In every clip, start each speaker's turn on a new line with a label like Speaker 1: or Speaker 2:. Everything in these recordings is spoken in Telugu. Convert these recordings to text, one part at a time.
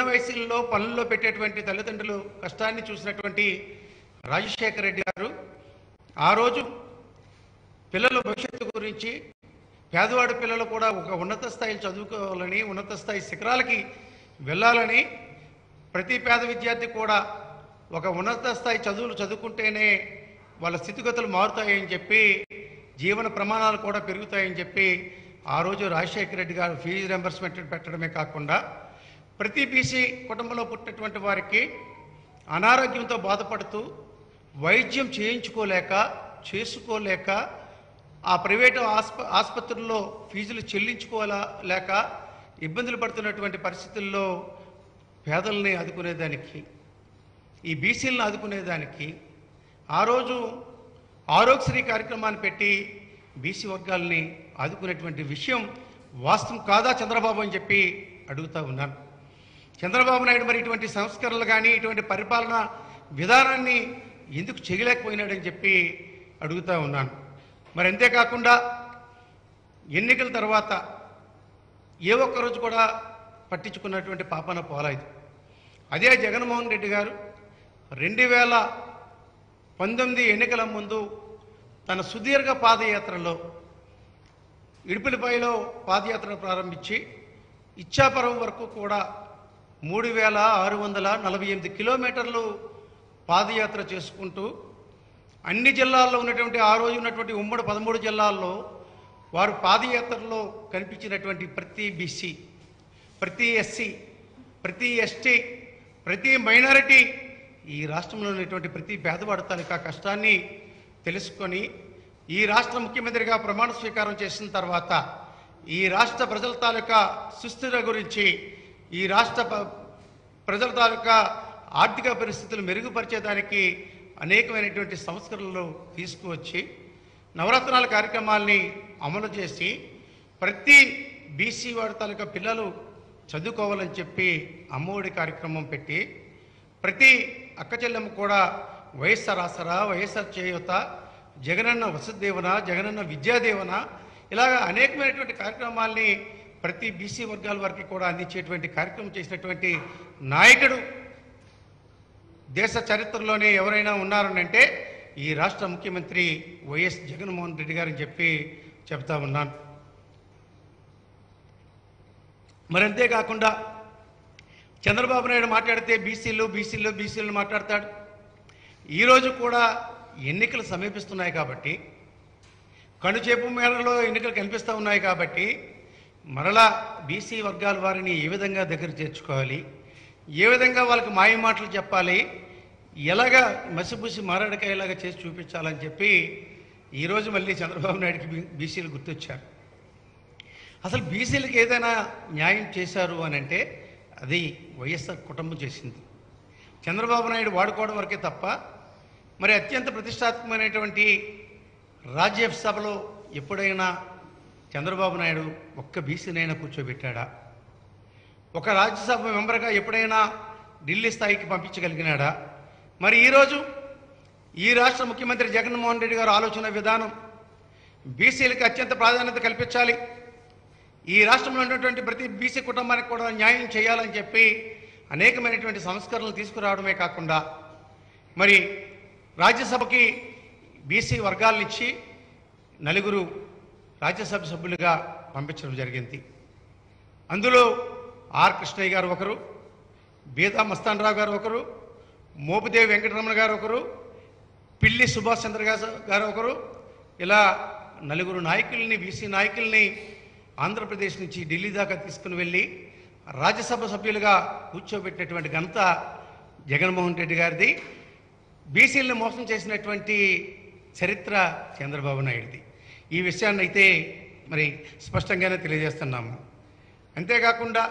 Speaker 1: వయసుల్లో పనుల్లో పెట్టేటువంటి తల్లిదండ్రులు కష్టాన్ని చూసినటువంటి రాజశేఖర రెడ్డి గారు ఆ రోజు పిల్లల భవిష్యత్తు గురించి పేదవాడి పిల్లలు కూడా ఒక ఉన్నత స్థాయిలో చదువుకోవాలని, ఉన్నత స్థాయి శిఖరాలకి వెళ్ళాలని, ప్రతి పేద విద్యార్థి కూడా ఒక ఉన్నత స్థాయి చదువులు చదువుకుంటేనే వాళ్ళ స్థితిగతులు మారుతాయని చెప్పి, జీవన ప్రమాణాలు కూడా పెరుగుతాయని చెప్పి ఆ రోజు రాజశేఖర రెడ్డి గారు ఫీజు రింబర్స్మెంట్ పెట్టడమే కాకుండా ప్రతి బీసీ కుటుంబంలో పుట్టినటువంటి వారికి అనారోగ్యంతో బాధపడుతూ వైద్యం చేసుకోలేక ఆ ప్రైవేటు ఆసుపత్రుల్లో ఫీజులు చెల్లించుకోలేక ఇబ్బందులు పడుతున్నటువంటి పరిస్థితుల్లో పేదల్ని ఆదుకునేదానికి, ఈ బీసీలను ఆదుకునేదానికి ఆ రోజు ఆరోగ్యశ్రీ కార్యక్రమాన్ని పెట్టి బీసీ వర్గాల్ని ఆదుకునేటువంటి విషయం వాస్తవం కాదా చంద్రబాబు అని చెప్పి అడుగుతూ ఉన్నాను. చంద్రబాబు నాయుడు మరి ఇటువంటి సంస్కరణలు కానీ ఇటువంటి పరిపాలన విధానాన్ని ఎందుకు చేయలేకపోయినాడని చెప్పి అడుగుతూ ఉన్నాను. మరి అంతేకాకుండా ఎన్నికల తర్వాత ఏ ఒక్కరోజు కూడా పట్టించుకున్నటువంటి పాపన పోలేదు. అదే జగన్మోహన్ రెడ్డి గారు 2019 ఎన్నికల ముందు తన సుదీర్ఘ పాదయాత్రలో ఇడుపులపైలో పాదయాత్ర ప్రారంభించి ఇచ్చాపురం వరకు కూడా 3648 కిలోమీటర్లు పాదయాత్ర చేసుకుంటూ అన్ని జిల్లాల్లో ఉన్నటువంటి ఆ రోజు ఉన్నటువంటి ఉమ్మడి 13 జిల్లాల్లో వారు పాదయాత్రలో కనిపించినటువంటి ప్రతి బీసీ, ప్రతి ఎస్సీ, ప్రతి ఎస్టీ, ప్రతి మైనారిటీ ఈ రాష్ట్రంలో ఉన్నటువంటి ప్రతి పేదవాడి తాలూకా కష్టాన్ని తెలుసుకొని ఈ రాష్ట్ర ముఖ్యమంత్రిగా ప్రమాణ స్వీకారం చేసిన తర్వాత ఈ రాష్ట్ర ప్రజల తాలూకా సుస్థిర గురించి, ఈ రాష్ట్ర ప్రజల తాలూకా ఆర్థిక పరిస్థితులు మెరుగుపరిచేదానికి అనేకమైనటువంటి సంస్కరణలు తీసుకువచ్చి నవరత్నాల కార్యక్రమాల్ని అమలు చేసి ప్రతి బీసీ వాడి తాలూకా పిల్లలు చదువుకోవాలని చెప్పి అమ్మఒడి కార్యక్రమం పెట్టి ప్రతి అక్క చెల్లెమ్మ కూడా వైఎస్ఆర్ ఆసరా, వైఎస్ఆర్ చేయూత, జగనన్న వసతి దీవెన, జగనన్న విద్యాదీవెన ఇలాగ అనేకమైనటువంటి కార్యక్రమాల్ని ప్రతి బీసీ వర్గాల వారికి కూడా అందించేటువంటి కార్యక్రమం చేసినటువంటి నాయకుడు దేశ చరిత్రలోనే ఎవరైనా ఉన్నారనంటే ఈ రాష్ట్ర ముఖ్యమంత్రి వైఎస్ జగన్మోహన్ రెడ్డి గారని చెప్పి చెప్తా ఉన్నాను. మరి అంతేకాకుండా చంద్రబాబు నాయుడు మాట్లాడితే బీసీలు మాట్లాడతాడు. ఈరోజు కూడా ఎన్నికలు సమీపిస్తున్నాయి కాబట్టి, కనుచేపు మేళలో ఎన్నికలు కనిపిస్తూ ఉన్నాయి కాబట్టి మరలా బీసీ వర్గాల వారిని ఏ విధంగా దగ్గర చేర్చుకోవాలి, ఏ విధంగా వాళ్ళకి మాయ మాటలు చెప్పాలి, ఎలాగా మసిపూసి మారాడకాయలాగా చేసి చూపించాలని చెప్పి ఈరోజు మళ్ళీ చంద్రబాబు నాయుడికి బీసీలు గుర్తొచ్చారు. అసలు బీసీలకు ఏదైనా న్యాయం చేశారు అని అంటే అది వైఎస్ఆర్ కుటుంబం చేసింది. చంద్రబాబు నాయుడు వాడుకోవడం వరకే తప్ప మరి అత్యంత ప్రతిష్టాత్మకమైనటువంటి రాజ్యసభలో ఎప్పుడైనా చంద్రబాబు నాయుడు ఒక్క బీసీనైనా కూర్చోబెట్టాడా? ఒక రాజ్యసభ మెంబర్గా ఎప్పుడైనా ఢిల్లీ స్థాయికి పంపించగలిగినాడా? మరి ఈరోజు ఈ రాష్ట్ర ముఖ్యమంత్రి జగన్మోహన్ రెడ్డి గారు ఆలోచన విధానం బీసీలకు అత్యంత ప్రాధాన్యత కల్పించాలి, ఈ రాష్ట్రంలో ఉన్నటువంటి ప్రతి బీసీ కుటుంబానికి కూడా న్యాయం చేయాలని చెప్పి అనేకమైనటువంటి సంస్కరణలు తీసుకురావడమే కాకుండా మరి రాజ్యసభకి బీసీ వర్గాలనిచ్చి 4 రాజ్యసభ సభ్యులుగా పంపించడం జరిగింది. అందులో ఆర్ కృష్ణయ్య గారు ఒకరు, బీదా మస్తాన్ రావు గారు ఒకరు, మోపిదేవి వెంకటరమణ గారు ఒకరు, పిల్లి సుభాష్ చంద్ర గారు ఒకరు, ఇలా 4 నాయకుల్ని, బీసీ నాయకుల్ని ఆంధ్రప్రదేశ్ నుంచి ఢిల్లీ దాకా తీసుకుని వెళ్ళి రాజ్యసభ సభ్యులుగా కూర్చోబెట్టినటువంటి ఘనత జగన్మోహన్ రెడ్డి గారిది. బీసీలను మోసం చేసినటువంటి చరిత్ర చంద్రబాబు నాయుడిది. ఈ విషయాన్ని అయితే మరి స్పష్టంగానే తెలియజేస్తున్నాము. అంతేకాకుండా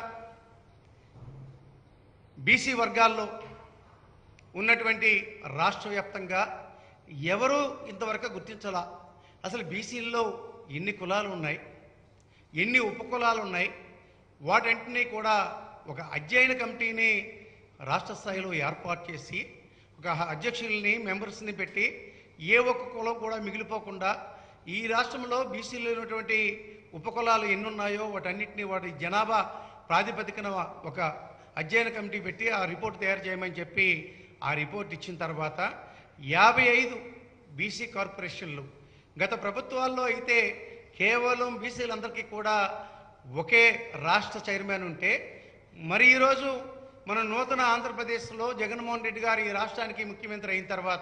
Speaker 1: బీసీ వర్గాల్లో ఉన్నటువంటి రాష్ట్ర వ్యాప్తంగా ఎవరూ ఇంతవరకు గుర్తించాలా, అసలు బీసీల్లో ఎన్ని కులాలు ఉన్నాయి, ఎన్ని ఉపకులాలు ఉన్నాయి, వాటన్నిటినీ కూడా ఒక అధ్యయన కమిటీని రాష్ట్ర స్థాయిలో ఏర్పాటు చేసి ఒక అధ్యక్షుల్ని, మెంబర్స్ని పెట్టి ఏ ఒక్క కులం కూడా మిగిలిపోకుండా ఈ రాష్ట్రంలో బీసీలో ఉన్నటువంటి ఉపకులాలు ఎన్ని ఉన్నాయో వాటన్నిటినీ వాటి జనాభా ప్రాతిపదికన ఒక అధ్యయన కమిటీ పెట్టి ఆ రిపోర్ట్ తయారు చేయమని చెప్పి ఆ రిపోర్ట్ ఇచ్చిన తర్వాత 55 బీసీ కార్పొరేషన్లు, గత ప్రభుత్వాల్లో అయితే కేవలం బీసీలందరికీ కూడా ఒకే రాష్ట్ర చైర్మన్ ఉంటే, మరి ఈరోజు మన నూతన ఆంధ్రప్రదేశ్లో జగన్మోహన్ రెడ్డి గారు ఈ రాష్ట్రానికి ముఖ్యమంత్రి అయిన తర్వాత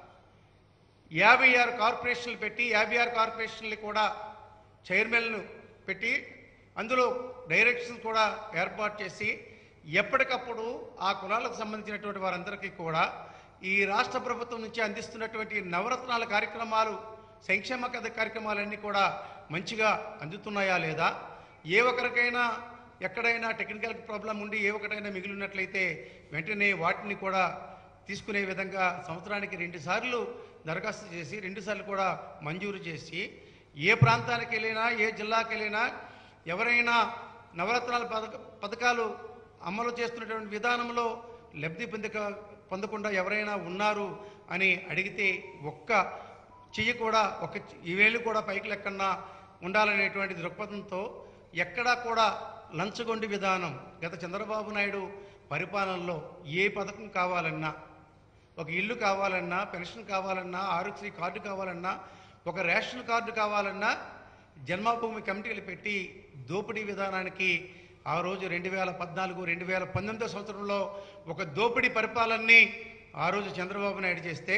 Speaker 1: 56 కార్పొరేషన్లు పెట్టి 56 కార్పొరేషన్లు కూడా చైర్మన్లు పెట్టి అందులో డైరెక్షన్స్ కూడా ఏర్పాటు చేసి ఎప్పటికప్పుడు ఆ కులాలకు సంబంధించినటువంటి వారందరికీ కూడా ఈ రాష్ట్ర ప్రభుత్వం నుంచి అందిస్తున్నటువంటి నవరత్నాల కార్యక్రమాలు, సంక్షేమ కార్యక్రమాలన్నీ కూడా మంచిగా అందుతున్నాయా లేదా, ఏ ఒక్కరికైనా ఎక్కడైనా టెక్నికల్ ప్రాబ్లం ఉండి ఏ ఒక్కటైనా మిగిలినట్లయితే వెంటనే వాటిని కూడా తీసుకునే విధంగా సంవత్సరానికి 2 సార్లు దరఖాస్తు చేసి 2 సార్లు కూడా మంజూరు చేసి ఏ ప్రాంతానికి వెళ్ళినా ఏ జిల్లాకి వెళ్ళినా ఎవరైనా నవరత్నాల పథకాలు అమలు చేస్తున్నటువంటి విధానంలో లబ్ధి పొందకుండా ఎవరైనా ఉన్నారు అని అడిగితే ఒక్క చెయ్యి కూడా ఈ వేళ్ళు కూడా పైకి లెక్కన్నా ఉండాలనేటువంటి దృక్పథంతో ఎక్కడా కూడా లంచగొండి విధానం గత చంద్రబాబు నాయుడు పరిపాలనలో ఏ పథకం కావాలన్నా, ఒక ఇల్లు కావాలన్నా, పెన్షన్ కావాలన్నా, ఆరోగ్యశ్రీ కార్డు కావాలన్నా, ఒక రేషన్ కార్డు కావాలన్నా జన్మభూమి కమిటీలు పెట్టి దోపిడీ విధానానికి ఆ రోజు 2014, 2019 సంవత్సరంలో ఒక దోపిడీ పరిపాలనని ఆ రోజు చంద్రబాబు నాయుడు చేస్తే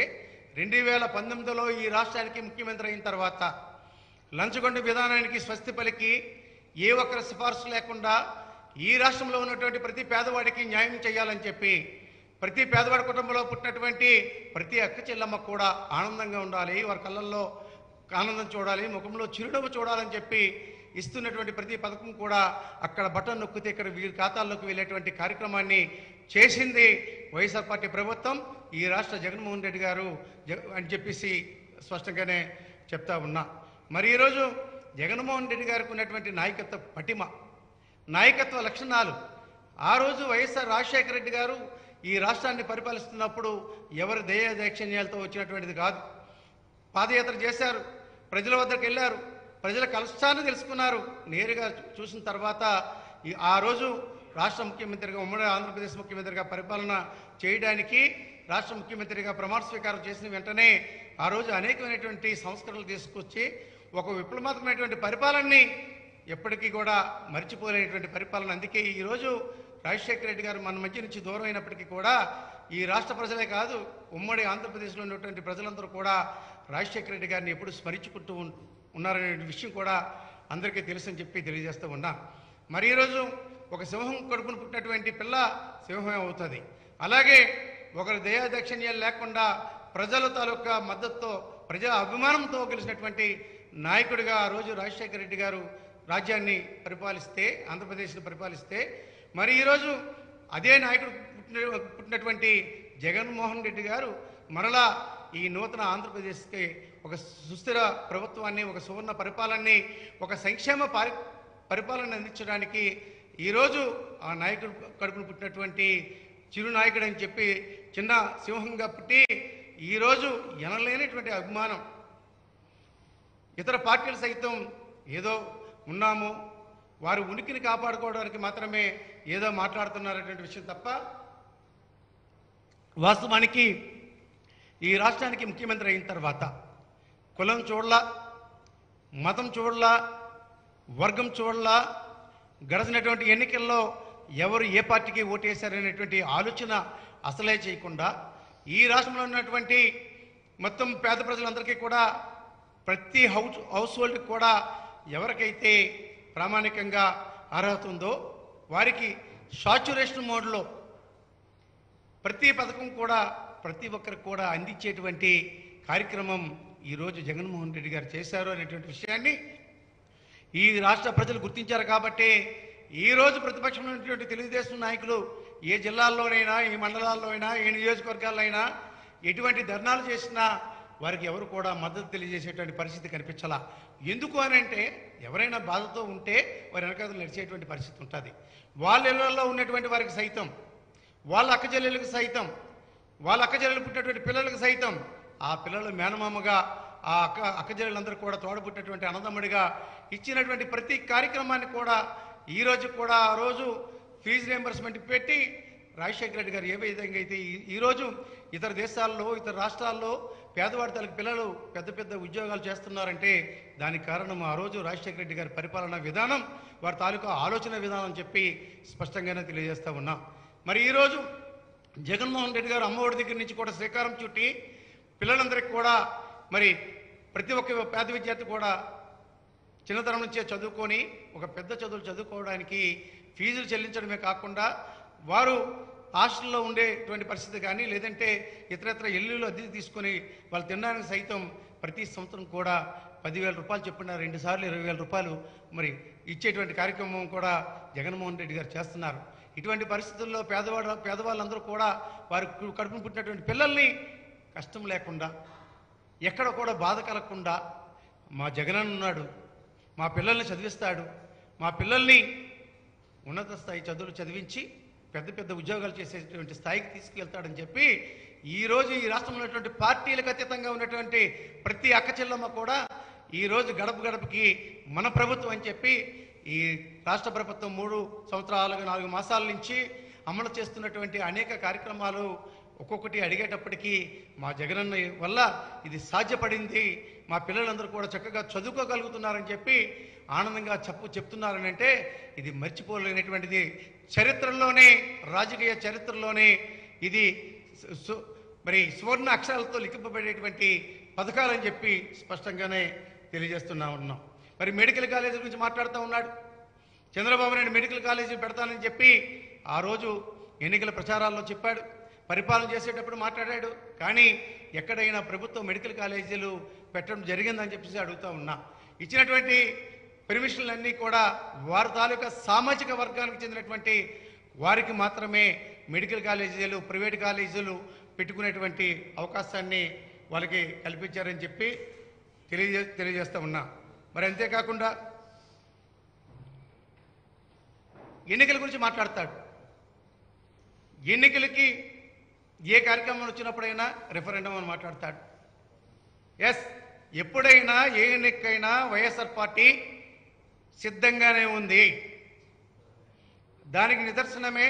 Speaker 1: 2019లో ఈ రాష్ట్రానికి ముఖ్యమంత్రి అయిన తర్వాత లంచగొండ విధానానికి స్వస్తి పలికి ఏ ఒక్కరి సిఫార్సు లేకుండా ఈ రాష్ట్రంలో ఉన్నటువంటి ప్రతి పేదవాడికి న్యాయం చేయాలని చెప్పి ప్రతి పేదవాడి కుటుంబంలో పుట్టినటువంటి ప్రతి అక్క చెల్లమ్మ కూడా ఆనందంగా ఉండాలి, వారి కళ్ళల్లో ఆనందం చూడాలి, ముఖంలో చిరునవ్వు చూడాలని చెప్పి ఇస్తున్నటువంటి ప్రతి పథకం కూడా అక్కడ బటన్ నొక్కితే ఇక్కడ వీరి ఖాతాల్లోకి వెళ్ళేటువంటి కార్యక్రమాన్ని చేసింది వైఎస్ఆర్ పార్టీ ప్రభుత్వం, ఈ రాష్ట్ర జగన్మోహన్ రెడ్డి గారు అని చెప్పేసి స్పష్టంగానే చెప్తా ఉన్నా. మరి ఈరోజు జగన్మోహన్ రెడ్డి గారికి ఉన్నటువంటి నాయకత్వ పటిమ, నాయకత్వ లక్షణాలు ఆ రోజు వైఎస్ఆర్ రాజశేఖర రెడ్డి గారు ఈ రాష్ట్రాన్ని పరిపాలిస్తున్నప్పుడు ఎవరి దయాదాక్షిణ్యాలతో వచ్చినటువంటిది కాదు. పాదయాత్ర చేశారు, ప్రజల వద్దకు వెళ్ళారు, ప్రజల కష్టాన్ని తెలుసుకున్నారు. నేరుగా చూసిన తర్వాత ఆ రోజు రాష్ట్ర ముఖ్యమంత్రిగా, ఉమ్మడి ఆంధ్రప్రదేశ్ ముఖ్యమంత్రిగా పరిపాలన చేయడానికి రాష్ట్ర ముఖ్యమంత్రిగా ప్రమాణ స్వీకారం చేసిన వెంటనే ఆ రోజు అనేకమైనటువంటి సంస్కరణలు తీసుకొచ్చి ఒక విప్లవాత్మకమైనటువంటి పరిపాలనని ఎప్పటికీ కూడా మర్చిపోలేనటువంటి పరిపాలన. అందుకే ఈరోజు రాజశేఖర రెడ్డి గారు మన మధ్య నుంచి దూరం అయినప్పటికీ కూడా ఈ రాష్ట్ర ప్రజలే కాదు, ఉమ్మడి ఆంధ్రప్రదేశ్లో ఉన్నటువంటి ప్రజలందరూ కూడా రాజశేఖర రెడ్డి గారిని ఎప్పుడు స్మరించుకుంటూ ఉన్నారనే విషయం కూడా అందరికీ తెలుసని చెప్పి తెలియజేస్తూ ఉన్నా. మరి ఈరోజు ఒక సింహం కడుపును పుట్టినటువంటి పిల్ల సింహమే అవుతుంది. అలాగే ఒకరి దయాదాక్షిణ్యాలు లేకుండా ప్రజల తాలూకా మద్దతుతో, ప్రజల అభిమానంతో గెలిచినటువంటి నాయకుడిగా ఆ రోజు రాజశేఖర రెడ్డి గారు రాజ్యాన్ని పరిపాలిస్తే, ఆంధ్రప్రదేశ్ని పరిపాలిస్తే, మరి ఈరోజు అదే నాయకుడు పుట్టినటువంటి జగన్మోహన్ రెడ్డి గారు మరలా ఈ నూతన ఆంధ్రప్రదేశ్కి ఒక సుస్థిర ప్రభుత్వాన్ని, ఒక సువర్ణ పరిపాలనని, ఒక సంక్షేమ పరిపాలన అందించడానికి ఈరోజు ఆ నాయకుడు కడుపును పుట్టినటువంటి చిరు నాయకుడు అని చెప్పి చిన్న సింహంగా పుట్టి ఈరోజు ఎనలేనటువంటి అభిమానం, ఇతర పార్టీలు సైతం ఏదో ఉన్నాము, వారి ఉనికిని కాపాడుకోవడానికి మాత్రమే ఏదో మాట్లాడుతున్నారనేటువంటి విషయం తప్ప వాస్తవానికి ఈ రాష్ట్రానికి ముఖ్యమంత్రి అయిన తర్వాత కులం చూడలా, మతం చూడలా, వర్గం చూడలా, గడిచినటువంటి ఎన్నికల్లో ఎవరు ఏ పార్టీకి ఓటేశారనేటువంటి ఆలోచన అసలే చేయకుండా ఈ రాష్ట్రంలో ఉన్నటువంటి మొత్తం పేద ప్రజలందరికీ కూడా ప్రతి హౌస్ హోల్డ్కి కూడా ఎవరికైతే ప్రామాణికంగా అర్హత ఉందో వారికి సాచ్యురేషన్ మోడ్లో ప్రతి పథకం కూడా ప్రతి ఒక్కరికి కూడా అందించేటువంటి కార్యక్రమం ఈరోజు జగన్మోహన్ రెడ్డి గారు చేశారు అనేటువంటి విషయాన్ని ఈ రాష్ట్ర ప్రజలు గుర్తించారు. కాబట్టి ఈరోజు ప్రతిపక్షంలో ఉన్నటువంటి తెలుగుదేశం నాయకులు ఏ జిల్లాల్లోనైనా, ఏ మండలాల్లో అయినా, ఏ నియోజకవర్గాల్లో అయినా ఎటువంటి ధర్నాలు చేసినా వారికి ఎవరు కూడా మద్దతు తెలియజేసేటువంటి పరిస్థితి కనిపించాలా. ఎందుకు అని అంటే ఎవరైనా బాధతో ఉంటే వారి వెనకాల నడిచేటువంటి పరిస్థితి ఉంటుంది. వాళ్ళ ఇళ్లలో ఉన్నటువంటి వారికి సైతం, వాళ్ళ అక్కచెల్లెలకు సైతం, వాళ్ళ అక్కచెల్లెలు పుట్టినటువంటి పిల్లలకు సైతం ఆ పిల్లలు మేనమామగా, ఆ అక్కచెల్లెలందరూ కూడా తోడబుట్టినటువంటి అన్నదమ్ముడిగా ఇచ్చినటువంటి ప్రతి కార్యక్రమాన్ని కూడా ఈరోజు కూడా ఆ రోజు ఫీజు రియంబర్స్మెంట్ పెట్టి రాజశేఖర రెడ్డి గారు ఏ విధంగా అయితే ఈరోజు ఇతర దేశాల్లో ఇతర రాష్ట్రాల్లో పేదవాడి తలకు పిల్లలు పెద్ద పెద్ద ఉద్యోగాలు చేస్తున్నారంటే దానికి కారణం ఆ రోజు రాజశేఖర రెడ్డి గారి పరిపాలనా విధానం, వారి తాలూకా ఆలోచన విధానం చెప్పి స్పష్టంగానే తెలియజేస్తూ ఉన్నాం. మరి ఈరోజు జగన్మోహన్ రెడ్డి గారు అమ్మఒడి దగ్గర నుంచి కూడా శ్రీకారం చుట్టి పిల్లలందరికీ కూడా మరి ప్రతి ఒక్క పేద విద్యార్థి కూడా చిన్నతనం నుంచే చదువుకొని ఒక పెద్ద చదువులు చదువుకోవడానికి ఫీజులు చెల్లించడమే కాకుండా వారు హాస్టల్లో ఉండేటువంటి పరిస్థితి కానీ లేదంటే ఇతరత్ర ఇల్లులు అద్దె తీసుకొని వాళ్ళు తినడానికి సైతం ప్రతి సంవత్సరం కూడా 10,000 రూపాయలు చెప్పిన 2 సార్లు 20,000 రూపాయలు మరి ఇచ్చేటువంటి కార్యక్రమం కూడా జగన్మోహన్ రెడ్డి గారు చేస్తున్నారు. ఇటువంటి పరిస్థితుల్లో పేదవాళ్ళందరూ కూడా వారి కడుపును పుట్టినటువంటి పిల్లల్ని కష్టం లేకుండా ఎక్కడ కూడా బాధ కలగకుండా మా జగనన్న ఉన్నాడు, మా పిల్లల్ని చదివిస్తాడు, మా పిల్లల్ని ఉన్నత స్థాయి చదువులు చదివించి పెద్ద పెద్ద ఉద్యోగాలు చేసేటువంటి స్థాయికి తీసుకెళ్తాడని చెప్పి ఈరోజు ఈ రాష్ట్రంలో ఉన్నటువంటి పార్టీలకు అతీతంగా ఉన్నటువంటి ప్రతి అక్క చెల్లమ్మ కూడా ఈరోజు గడప గడపకి మన ప్రభుత్వం అని చెప్పి ఈ రాష్ట్ర ప్రభుత్వం 3 సంవత్సరాలు 4 మాసాల నుంచి అమలు చేస్తున్నటువంటి అనేక కార్యక్రమాలు ఒక్కొక్కటి అడిగేటప్పటికీ మా జగనన్న వల్ల ఇది సాధ్యపడింది, మా పిల్లలందరూ కూడా చక్కగా చదువుకోగలుగుతున్నారని చెప్పి ఆనందంగా చెప్తున్నారని అంటే ఇది మర్చిపోలేనటువంటిది. చరిత్రలోనే రాజకీయ చరిత్రలోనే ఇది మరి సువర్ణ అక్షరాలతో లిఖింపబడేటువంటి పథకాలని చెప్పి స్పష్టంగానే తెలియజేస్తున్నా ఉన్నాం. మరి మెడికల్ కాలేజీ గురించి మాట్లాడుతూ ఉన్నాడు. చంద్రబాబు నాయుడు మెడికల్ కాలేజీ పెడతానని చెప్పి ఆ రోజు ఎన్నికల ప్రచారాల్లో చెప్పాడు, పరిపాలన చేసేటప్పుడు మాట్లాడాడు. కానీ ఎక్కడైనా ప్రభుత్వం మెడికల్ కాలేజీలు పెట్టడం జరిగిందని చెప్పేసి అడుగుతూ ఉన్నా. ఇచ్చినటువంటి పర్మిషన్లన్నీ కూడా వారి తాలూకా సామాజిక వర్గానికి చెందినటువంటి వారికి మాత్రమే మెడికల్ కాలేజీలు ప్రైవేట్ కాలేజీలు పెట్టుకునేటువంటి అవకాశాన్ని వాళ్ళకి కల్పించారని చెప్పి తెలియజేస్తూ ఉన్నా. మరి అంతేకాకుండా ఎన్నికల గురించి మాట్లాడతాడు. ఎన్నికలకి ఏ కార్యక్రమం వచ్చినప్పుడైనా రెఫరెండం అని మాట్లాడతాడు. ఎస్, ఎప్పుడైనా ఏ ఎన్నికైనా వైఎస్ఆర్ పార్టీ సిద్ధంగానే ఉంది. దానికి నిదర్శనమే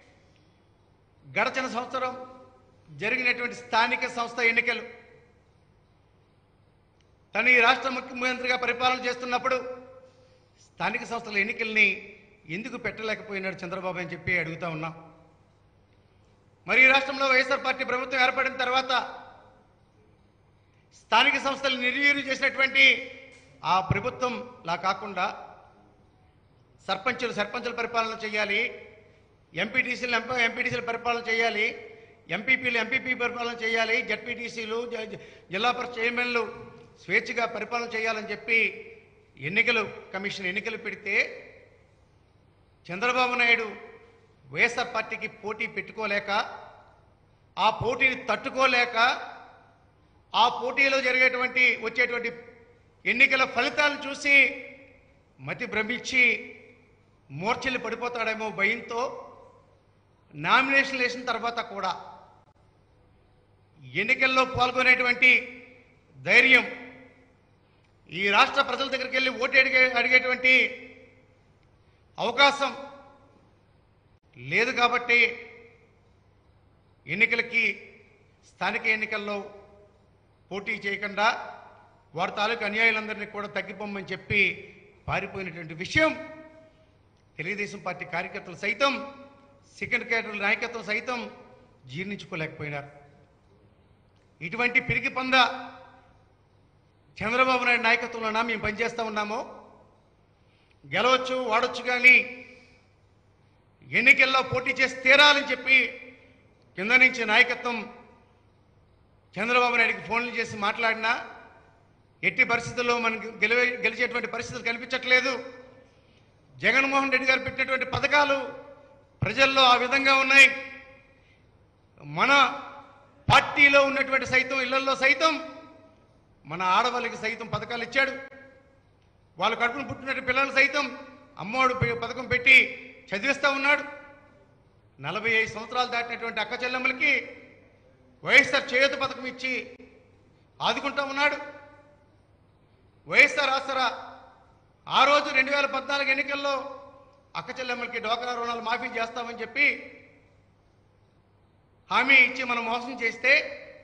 Speaker 1: గడచిన సంవత్సరం జరిగినటువంటి స్థానిక సంస్థ ఎన్నికలు. తను ఈ రాష్ట్ర ముఖ్యమంత్రిగా పరిపాలన చేస్తున్నప్పుడు స్థానిక సంస్థల ఎన్నికల్ని ఎందుకు పెట్టలేకపోయినాడు చంద్రబాబు అని చెప్పి అడుగుతా ఉన్నాం. మరి ఈ రాష్ట్రంలో వైఎస్ఆర్ పార్టీ ప్రభుత్వం ఏర్పడిన తర్వాత స్థానిక సంస్థలు నిర్వీర్యం చేసినటువంటి ఆ ప్రభుత్వం లా కాకుండా సర్పంచులు పరిపాలన చేయాలి, ఎంపీటీసీలు పరిపాలన చేయాలి, ఎంపీపీ పరిపాలన చేయాలి, జడ్పీటీసీలు జిల్లా పరిషత్ చైర్మన్లు స్వేచ్ఛగా పరిపాలన చేయాలని చెప్పి కమిషన్ ఎన్నికలు పెడితే చంద్రబాబు నాయుడు వైఎస్ఆర్ పార్టీకి పోటీ పెట్టుకోలేక, ఆ పోటీని తట్టుకోలేక, ఆ పోటీలో వచ్చేటువంటి ఎన్నికల ఫలితాలను చూసి మతి భ్రమించి మూర్ఛలు పడిపోతాడేమో భయంతో నామినేషన్ వేసిన తర్వాత కూడా ఎన్నికల్లో పాల్గొనేటువంటి ధైర్యం, ఈ రాష్ట్ర ప్రజల దగ్గరికి వెళ్ళి ఓటు అడిగేటువంటి అవకాశం లేదు. కాబట్టి స్థానిక ఎన్నికల్లో పోటీ చేయకుండా వారి తాలూకు అన్యాయులందరినీ కూడా తగ్గిపోమని చెప్పి పారిపోయినటువంటి విషయం తెలుగుదేశం పార్టీ కార్యకర్తలు సైతం, సెకండ్ క్యాడర్ నాయకత్వం సైతం జీర్ణించుకోలేకపోయినారు. ఇటువంటి పిరికి పంద చంద్రబాబు నాయుడు నాయకత్వంలోనా మేము పనిచేస్తూ ఉన్నామో? గెలవచ్చు వాడొచ్చు, కానీ ఎన్నికల్లో పోటీ చేసి తీరాలని చెప్పి కింద నుంచి నాయకత్వం చంద్రబాబు నాయుడికి ఫోన్లు చేసి మాట్లాడినా ఎట్టి పరిస్థితుల్లో మనకు గెలిచేటువంటి పరిస్థితులు కనిపించట్లేదు. జగన్మోహన్ రెడ్డి గారు పెట్టినటువంటి పథకాలు ప్రజల్లో ఆ విధంగా ఉన్నాయి. మన పార్టీలో ఉన్నటువంటి సైతం ఇళ్లలో సైతం మన ఆడవాళ్ళకి సైతం పథకాలు ఇచ్చాడు. వాళ్ళు కడుపును పుట్టినటువంటి పిల్లలు సైతం అమ్మఒడి పథకం పెట్టి చదివిస్తూ ఉన్నాడు. 45 సంవత్సరాలు దాటినటువంటి అక్క చెల్లెమ్మలకి వైఎస్ఆర్ చేయూత పథకం ఇచ్చి ఆదుకుంటూ ఉన్నాడు. వైఎస్ఆర్ ఆసరా ఆ రోజు 2014 ఎన్నికల్లో అక్క చెల్లెమ్మలకి డ్వాక్రా రుణాలు మాఫీ చేస్తామని చెప్పి హామీ ఇచ్చి మనం మోసం చేస్తే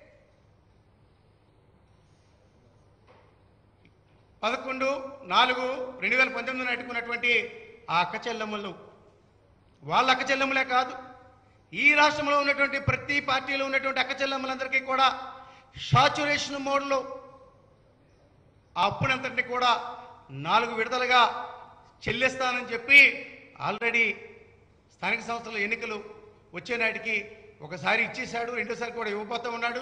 Speaker 1: 11/4/2019 నాటుకున్నటువంటి ఆ అక్క చెల్లెమ్మలు వాళ్ళ అక్క చెల్లెమ్మలే కాదు, ఈ రాష్ట్రంలో ఉన్నటువంటి ప్రతి పార్టీలో ఉన్నటువంటి అక్క చెల్లెమ్మలందరికీ కూడా సాచురేషన్ మోడ్లో ఆ అప్పునంతటిని కూడా 4 విడతలుగా చెల్లిస్తానని చెప్పి ఆల్రెడీ స్థానిక సంస్థల ఎన్నికలు వచ్చే నాటికి ఒకసారి ఇచ్చేశాడు, రెండోసారి కూడా ఇవ్వబోతూ ఉన్నాడు.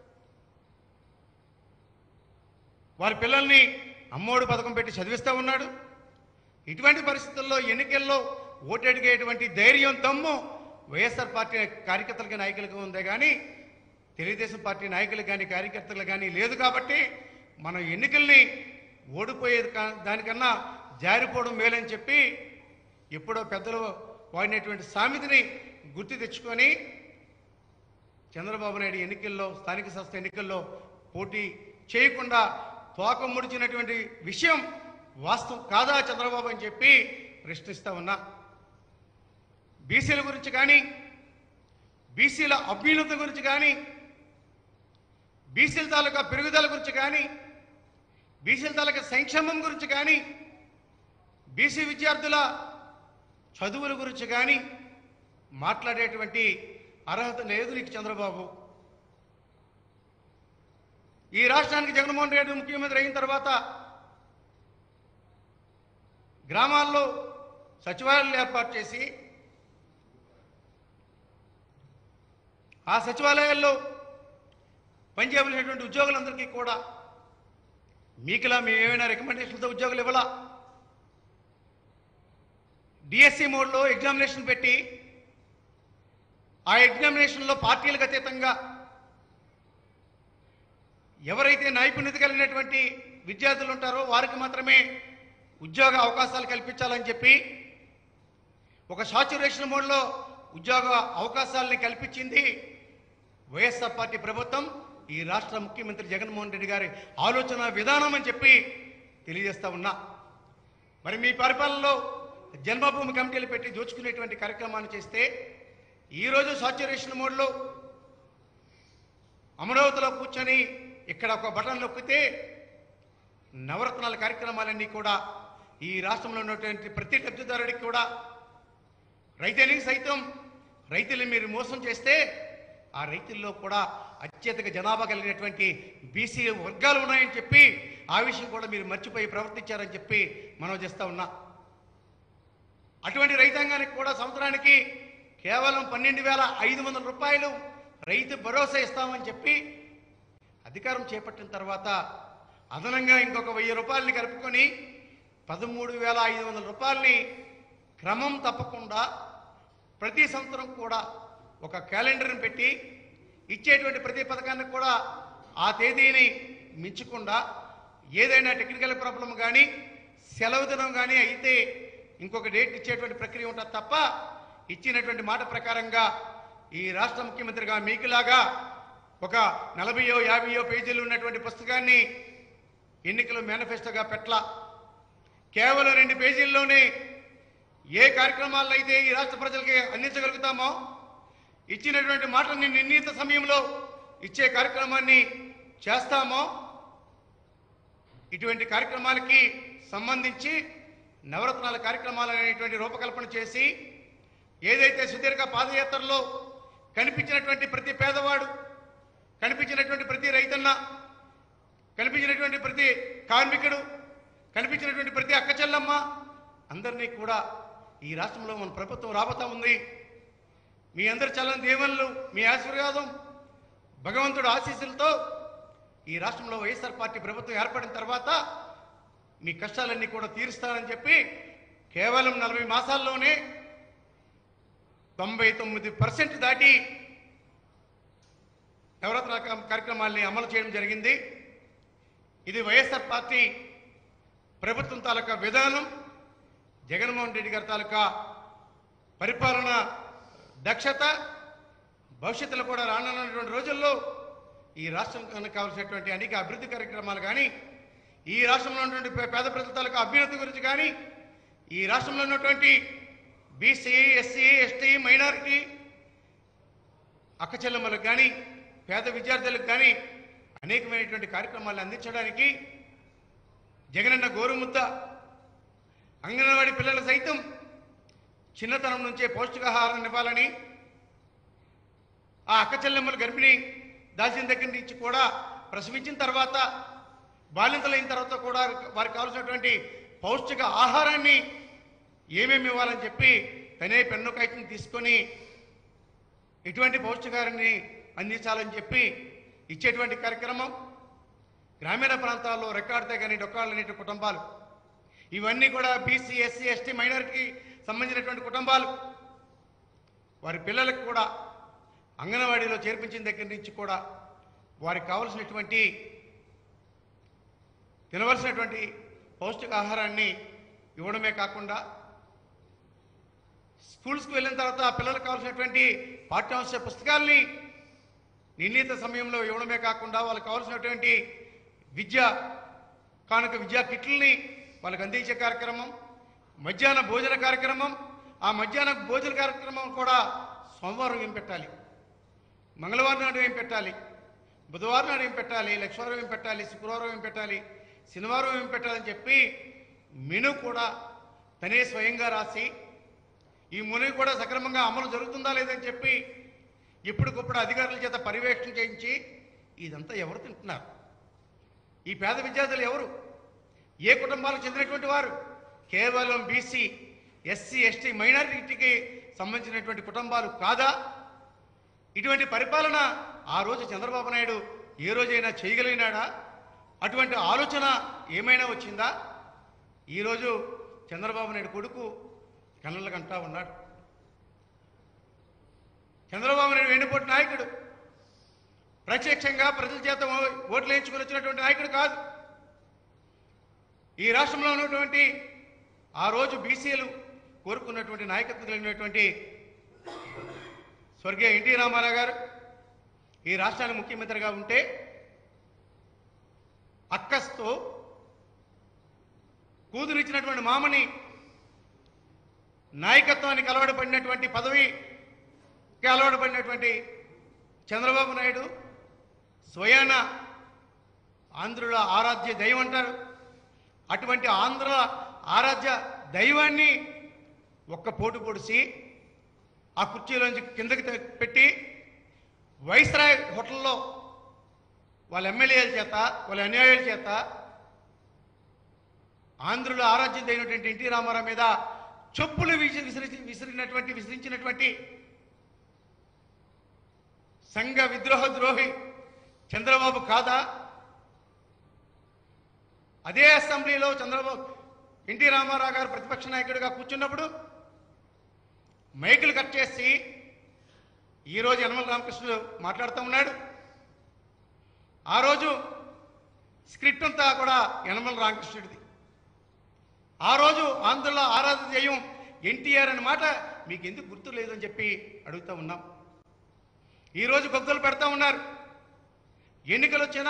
Speaker 1: వారి పిల్లల్ని అమ్మోడు పథకం పెట్టి చదివిస్తూ ఉన్నాడు. ఇటువంటి పరిస్థితుల్లో ఎన్నికల్లో ఓటడిగేటువంటి ధైర్యం దమ్ము వైఎస్ఆర్ పార్టీ కార్యకర్తలకి నాయకులకు ఉందే కానీ తెలుగుదేశం పార్టీ నాయకులకు కానీ కార్యకర్తలకు కానీ లేదు. కాబట్టి మనం ఎన్నికల్ని ఓడిపోయేది దానికన్నా జారిపోవడం మేలని చెప్పి ఎప్పుడో పెద్దలు వాడినటువంటి సామెతని గుర్తు తెచ్చుకొని చంద్రబాబు నాయుడు ఎన్నికల్లో స్థానిక సంస్థ ఎన్నికల్లో పోటీ చేయకుండా తోక ముడిచినటువంటి విషయం వాస్తవం కాదా చంద్రబాబు అని చెప్పి ప్రశ్నిస్తా ఉన్నా. బీసీల గురించి కానీ, బీసీల అభ్యున్నతి గురించి కానీ, బీసీల తాలూకా పెరుగుదల గురించి కానీ, బీసీల తాలూకా సంక్షేమం గురించి కానీ, బీసీ విద్యార్థుల చదువుల గురించి కానీ మాట్లాడేటువంటి అర్హత లేదు నీకు చంద్రబాబు. ఈ రాష్ట్రానికి జగన్మోహన్ రెడ్డి ముఖ్యమంత్రి అయిన తర్వాత గ్రామాల్లో సచివాలయాలు ఏర్పాటు చేసి ఆ సచివాలయాల్లో పనిచేయవలసినటువంటి ఉద్యోగులందరికీ కూడా మీకులా మేము ఏమైనా రికమెండేషన్తో ఉద్యోగులు ఇవ్వాలా? డిఎస్సి మోడ్లో ఎగ్జామినేషన్ పెట్టి ఆ ఎగ్జామినేషన్లో పార్టీలకు అతీతంగా ఎవరైతే నైపుణ్యత కలిగినటువంటి విద్యార్థులు ఉంటారో వారికి మాత్రమే ఉద్యోగ అవకాశాలు కల్పించాలని చెప్పి ఒక సాచురేషన్ మోడ్లో ఉద్యోగ అవకాశాలని కల్పించింది వైఎస్ఆర్ పార్టీ ప్రభుత్వం, ఈ రాష్ట్ర ముఖ్యమంత్రి జగన్మోహన్ రెడ్డి గారి ఆలోచన విధానం అని చెప్పి తెలియజేస్తా ఉన్నా. మరి మీ పరిపాలనలో జన్మభూమి కమిటీలు పెట్టి దోచుకునేటువంటి కార్యక్రమాన్ని చేస్తే ఈరోజు సాచురేషన్ మోడ్లో అమరావతిలో కూర్చొని ఇక్కడ ఒక బటన్ నొక్కితే నవరత్నాల కార్యక్రమాలన్నీ కూడా ఈ రాష్ట్రంలో ఉన్నటువంటి ప్రతి లబ్ధిదారుడికి కూడా రైతులకి సైతం రైతుల్ని మీరు మోసం చేస్తే ఆ రైతుల్లో కూడా అత్యధిక జనాభా కలిగినటువంటి బీసీ వర్గాలు ఉన్నాయని చెప్పి ఆ విషయం కూడా మీరు మర్చిపోయి ప్రవర్తించారని చెప్పి మనం చేస్తూ ఉన్నా. అటువంటి రైతాంగానికి కూడా సంవత్సరానికి కేవలం 12,500 రూపాయలు రైతు భరోసా ఇస్తామని చెప్పి అధికారం చేపట్టిన తర్వాత అదనంగా ఇంకొక 1000 రూపాయలని కలుపుకొని 13,500 రూపాయలని క్రమం తప్పకుండా ప్రతి సంవత్సరం కూడా ఒక క్యాలెండర్ని పెట్టి ఇచ్చేటువంటి ప్రతి పథకానికి కూడా ఆ తేదీని మించకుండా ఏదైనా టెక్నికల్ ప్రాబ్లం కానీ సెలవు దినం కానీ అయితే ఇంకొక డేట్ ఇచ్చేటువంటి ప్రక్రియ ఉంటుంది తప్ప ఇచ్చినటువంటి మాట ప్రకారంగా ఈ రాష్ట్ర ముఖ్యమంత్రిగా మీకులాగా ఒక 40 50 పేజీలు ఉన్నటువంటి పుస్తకాన్ని ఎన్నికల మేనిఫెస్టోగా పెట్టలా. కేవలం 2 పేజీల్లోనే ఏ కార్యక్రమాలను అయితే ఈ రాష్ట్ర ప్రజలకి అందించగలుగుతామో ఇచ్చినటువంటి మాటని నిర్ణీత సమయంలో ఇచ్చే కార్యక్రమాన్ని చేస్తామో ఇటువంటి కార్యక్రమాలకి సంబంధించి నవరత్నాల కార్యక్రమాలు అనేటువంటి రూపకల్పన చేసి ఏదైతే సుదీర్ఘ పాదయాత్రలో కనిపించినటువంటి ప్రతి పేదవాడు, కనిపించినటువంటి ప్రతి రైతన్న, కనిపించినటువంటి ప్రతి కార్మికుడు, కనిపించినటువంటి ప్రతి అక్క చెల్లమ్మ అందరినీ కూడా ఈ రాష్ట్రంలో మన ప్రభుత్వం రాబోతా ఉంది. మీ అందరి చల్లని దీవెనలు, మీ ఆశీర్వాదం, భగవంతుడు ఆశీస్సులతో ఈ రాష్ట్రంలో వైఎస్ఆర్ పార్టీ ప్రభుత్వం ఏర్పడిన తర్వాత మీ కష్టాలన్నీ కూడా తీరుస్తానని చెప్పి కేవలం 40 మాసాల్లోనే 99% దాటి నవరత్న కార్యక్రమాల్ని అమలు చేయడం జరిగింది. ఇది వైఎస్ఆర్ పార్టీ ప్రభుత్వం తాలూకా విధానం, జగన్మోహన్ రెడ్డి గారి తాలూకా పరిపాలన దక్షత. భవిష్యత్తులో కూడా రానున్నటువంటి రోజుల్లో ఈ రాష్ట్రానికి కావాల్సినటువంటి అనేక అభివృద్ధి కార్యక్రమాలు కానీ, ఈ రాష్ట్రంలో ఉన్నటువంటి పేద ప్రజల తాలూకా అభ్యున్నతి గురించి కానీ, ఈ రాష్ట్రంలో ఉన్నటువంటి బీసీ, ఎస్సీ, ఎస్టీ, మైనారిటీ అక్కచెల్లెమ్మలకు కానీ పేద విద్యార్థులకు కానీ అనేకమైనటువంటి కార్యక్రమాలను అందించడానికి జగనన్న గోరుముద్ద అంగన్వాడీ పిల్లలు సైతం చిన్నతనం నుంచే పౌష్టికాహారాన్ని ఇవ్వాలని ఆ అక్కచెల్లెమ్మలు గర్భిణి దాల్చిన దగ్గర నుంచి కూడా ప్రసవించిన తర్వాత బాలింతలైన తర్వాత కూడా వారికి కావాల్సినటువంటి పౌష్టిక ఆహారాన్ని ఏమేమి ఇవ్వాలని చెప్పి తనే పెన్ను కాగితం తీసుకొని ఎటువంటి పౌష్టికాహారాన్ని అందించాలని చెప్పి ఇచ్చేటువంటి కార్యక్రమం గ్రామీణ ప్రాంతాల్లో రెక్కాడితే కానీ డొక్కాడలేని కుటుంబాలు ఇవన్నీ కూడా బీసీ, ఎస్సీ, ఎస్టీ, మైనారిటీకి సంబంధించినటువంటి కుటుంబాలు వారి పిల్లలకు కూడా అంగన్వాడీలో చేర్పించిన దగ్గర నుంచి కూడా వారికి కావలసినటువంటి తినవలసినటువంటి పౌష్టికాహారాన్ని ఇవ్వడమే కాకుండా స్కూల్స్కి వెళ్ళిన తర్వాత ఆ పిల్లలకు కావాల్సినటువంటి పాఠ్యాంశ పుస్తకాల్ని నిర్ణీత సమయంలో ఇవ్వడమే కాకుండా వాళ్ళకి కావాల్సినటువంటి విద్యా కిట్లని వాళ్ళకి అందించే కార్యక్రమం, మధ్యాహ్న భోజన కార్యక్రమం. ఆ మధ్యాహ్న భోజన కార్యక్రమం కూడా సోమవారం ఏం పెట్టాలి, మంగళవారం నాడు ఏం పెట్టాలి, బుధవారం నాడు ఏం పెట్టాలి, లక్షవారం ఏం పెట్టాలి, శుక్రవారం ఏం పెట్టాలి, శనివారం ఏం పెట్టాలని చెప్పి మెను కూడా తనే స్వయంగా రాసి ఈ మెను కూడా సక్రమంగా అమలు జరుగుతుందా లేదని చెప్పి ఎప్పటికప్పుడు అధికారుల చేత పర్యవేక్షణ చేయించి ఇదంతా ఎవరు తింటున్నారు, ఈ పేద విద్యార్థులు ఎవరు, ఏ కుటుంబాలకు చెందినటువంటి వారు? కేవలం బీసీ, ఎస్సీ, ఎస్టీ, మైనారిటీకి సంబంధించినటువంటి కుటుంబాలు కాదా? ఇటువంటి పరిపాలన ఆ రోజు చంద్రబాబు నాయుడు ఏ రోజైనా చేయగలిగినాడా? అటువంటి ఆలోచన ఏమైనా వచ్చిందా? ఈరోజు చంద్రబాబు నాయుడు కొడుకు కళ్ళకంటా ఉన్నాడు. చంద్రబాబు నాయుడు వెన్నుపోటు నాయకుడు, ప్రత్యక్షంగా ప్రజల చేత ఓట్లు వేయించుకుని వచ్చినటువంటి నాయకుడు కాదు. ఈ రాష్ట్రంలో ఉన్నటువంటి ఆ రోజు బీసీలు కోరుకున్నటువంటి నాయకత్వం కలిగినటువంటి స్వర్గీయ ఎన్టీ రామారావు గారు ఈ రాష్ట్రానికి ముఖ్యమంత్రిగా ఉంటే అక్కస్తో కూతురిచ్చినటువంటి మామని నాయకత్వానికి అలవాటుపడినటువంటి పదవికి అలవాటుపడినటువంటి చంద్రబాబు నాయుడు స్వయాన ఆంధ్రుల ఆరాధ్య దైవం అంటారు. అటువంటి ఆంధ్రుల ఆరాధ్య దైవాన్ని ఒక్క పోటు పొడిచి ఆ కుర్చీలోంచి కిందకి పెట్టి వైస్రాయ్ హోటల్లో వాళ్ళ ఎమ్మెల్యేల చేత వాళ్ళ అన్యాయాల చేత ఆంధ్రుల ఆరాధ్యం అయినటువంటి ఎన్టీ రామారావు మీద చెప్పులు విసిరించినటువంటి సంఘ విద్రోహ ద్రోహి చంద్రబాబు కాదా? అదే అసెంబ్లీలో ఎన్టీ రామారావు గారు ప్రతిపక్ష నాయకుడిగా కూర్చున్నప్పుడు మైకులు కట్ చేసి ఈరోజు యనమల రామకృష్ణుడు మాట్లాడుతూ ఉన్నాడు. ఆ రోజు స్క్రిప్ట్ అంతా కూడా యనమల రామకృష్ణుడిది. ఆ రోజు ఆంధ్రుల ఆరాధన దైవం ఎన్టీఆర్ అనే మాట మీకు ఎందుకు గుర్తు లేదని చెప్పి అడుగుతూ ఉన్నాం. ఈరోజు గొగ్గలు పెడతా ఉన్నారు. ఎన్నికలు వచ్చినా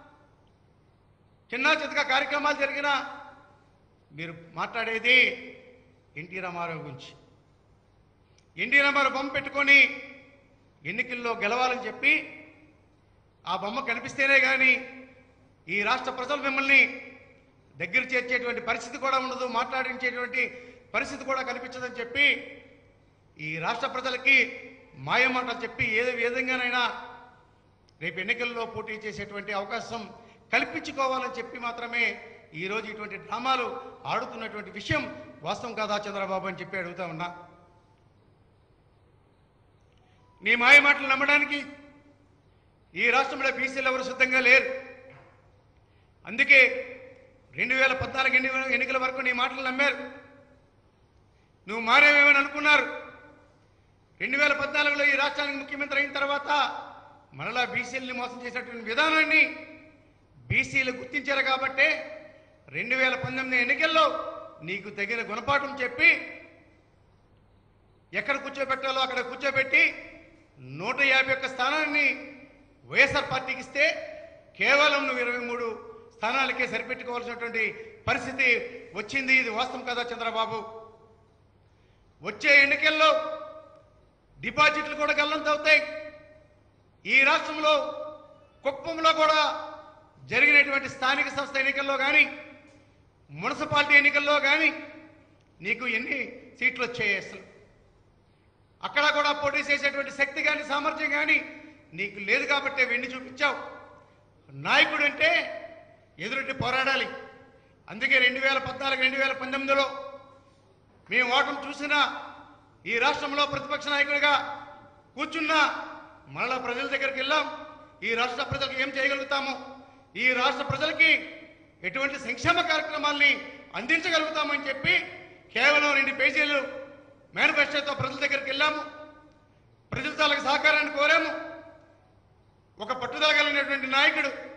Speaker 1: చిన్న చితక కార్యక్రమాలు జరిగినా మీరు మాట్లాడేది ఎన్టీ రామారావు గురించి. ఎన్టీ రామారావు బొమ్మ పెట్టుకొని ఎన్నికల్లో గెలవాలని చెప్పి ఆ బొమ్మ కనిపిస్తేనే కానీ ఈ రాష్ట్ర ప్రజలు మిమ్మల్ని దగ్గర చేర్చేటువంటి పరిస్థితి కూడా ఉండదు, మాట్లాడించేటువంటి పరిస్థితి కూడా కనిపించదని చెప్పి ఈ రాష్ట్ర ప్రజలకి మాయమాటలు చెప్పి ఏ విధంగానైనా రేపు ఎన్నికల్లో పోటీ చేసేటువంటి అవకాశం కల్పించుకోవాలని చెప్పి మాత్రమే ఈరోజు ఇటువంటి డ్రామాలు ఆడుతున్నటువంటి విషయం వాస్తవం కాదా చంద్రబాబు అని చెప్పి అడుగుతా ఉన్నా. నీ మాయ మాటలు నమ్మడానికి ఈ రాష్ట్రంలో బీసీలు ఎవరు సిద్ధంగా లేరు. అందుకే 2014 ఎన్నికల వరకు నీ మాటలు నమ్మారు. నువ్వు మారేమేమని అనుకున్నారు. 2014లో ఈ రాష్ట్రానికి ముఖ్యమంత్రి అయిన తర్వాత మరలా బీసీలని మోసం చేసినటువంటి విధానాన్ని బీసీలు గుర్తించారు కాబట్టే 2019 ఎన్నికల్లో నీకు తగిన గుణపాఠం చెప్పి ఎక్కడ కూర్చోబెట్టాలో అక్కడ కూర్చోబెట్టి 151 స్థానాన్ని వైఎస్ఆర్ పార్టీకి ఇస్తే కేవలం నువ్వు 23 స్థానాలకే సరిపెట్టుకోవాల్సినటువంటి పరిస్థితి వచ్చింది. ఇది వాస్తవం కదా చంద్రబాబు? వచ్చే ఎన్నికల్లో డిపాజిట్లు కూడా గల్లంతవుతాయి. ఈ రాష్ట్రంలో కుప్పంలో కూడా జరిగినటువంటి స్థానిక సంస్థ ఎన్నికల్లో కానీ మున్సిపాలిటీ ఎన్నికల్లో కానీ నీకు ఎన్ని సీట్లు వచ్చాయి? అసలు అక్కడ కూడా పోటీ చేసేటువంటి శక్తి కానీ సామర్థ్యం కానీ నీకు లేదు కాబట్టి వెండి చూపించావు. నాయకుడు అంటే ఎదురెట్టి పోరాడాలి. అందుకే 2014 2019లో మేము ఓటమి చూసినా ఈ రాష్ట్రంలో ప్రతిపక్ష నాయకుడిగా కూర్చున్నా మళ్ళా ప్రజల దగ్గరికి వెళ్ళాం. ఈ రాష్ట్ర ప్రజలకు ఏం చేయగలుగుతాము, ఈ రాష్ట్ర ప్రజలకి ఎటువంటి సంక్షేమ కార్యక్రమాల్ని అందించగలుగుతామని చెప్పి కేవలం 2 పేజీలు మేనిఫెస్టోతో ప్రజల దగ్గరికి వెళ్ళాము. ప్రజల తాలూకు సహకారాన్ని కోరాము. ఒక పట్టుదల కలిగినటువంటి నాయకుడు